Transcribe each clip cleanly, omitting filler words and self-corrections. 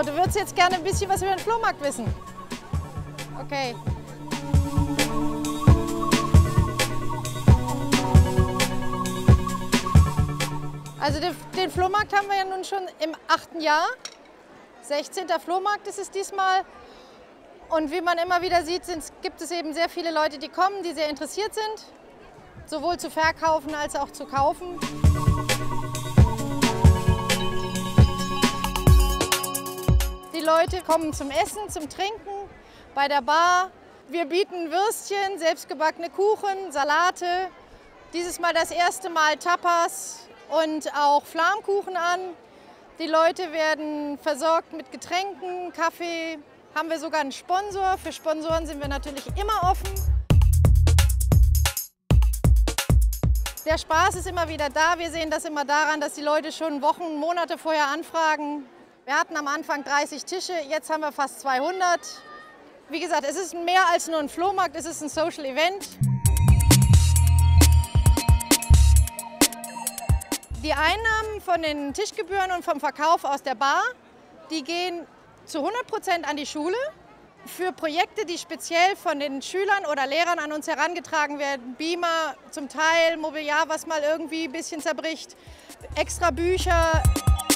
du würdest jetzt gerne ein bisschen was über den Flohmarkt wissen? Okay. Also den Flohmarkt haben wir ja nun schon im 8. Jahr. 16. Flohmarkt ist es diesmal. Und wie man immer wieder sieht, gibt es eben sehr viele Leute, die kommen, die sehr interessiert sind, sowohl zu verkaufen als auch zu kaufen. Die Leute kommen zum Essen, zum Trinken, bei der Bar. Wir bieten Würstchen, selbstgebackene Kuchen, Salate. Dieses Mal das erste Mal Tapas und auch Flammkuchen an. Die Leute werden versorgt mit Getränken, Kaffee. Haben wir sogar einen Sponsor. Für Sponsoren sind wir natürlich immer offen. Der Spaß ist immer wieder da. Wir sehen das immer daran, dass die Leute schon Wochen, Monate vorher anfragen. Wir hatten am Anfang 30 Tische, jetzt haben wir fast 200. Wie gesagt, es ist mehr als nur ein Flohmarkt, es ist ein Social Event. Die Einnahmen von den Tischgebühren und vom Verkauf aus der Bar, die gehen zu 100% an die Schule. Für Projekte, die speziell von den Schülern oder Lehrern an uns herangetragen werden, Beamer, zum Teil Mobiliar, was mal irgendwie ein bisschen zerbricht, extra Bücher.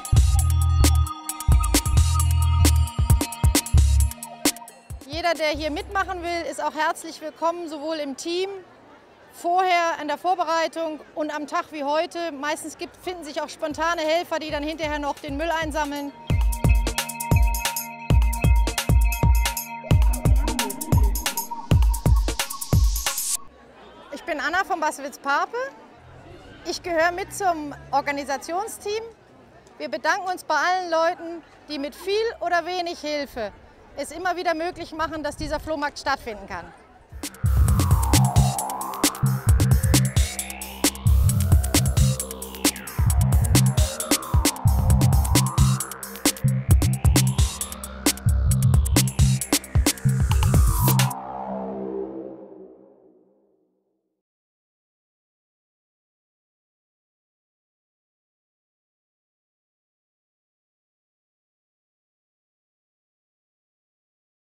Jeder, der hier mitmachen will, ist auch herzlich willkommen, sowohl im Team, vorher in der Vorbereitung und am Tag wie heute. Meistens finden sich auch spontane Helfer, die dann hinterher noch den Müll einsammeln. Ich bin Anna von Bassewitz-Pape. Ich gehöre mit zum Organisationsteam. Wir bedanken uns bei allen Leuten, die mit viel oder wenig Hilfe es immer wieder möglich machen, dass dieser Flohmarkt stattfinden kann.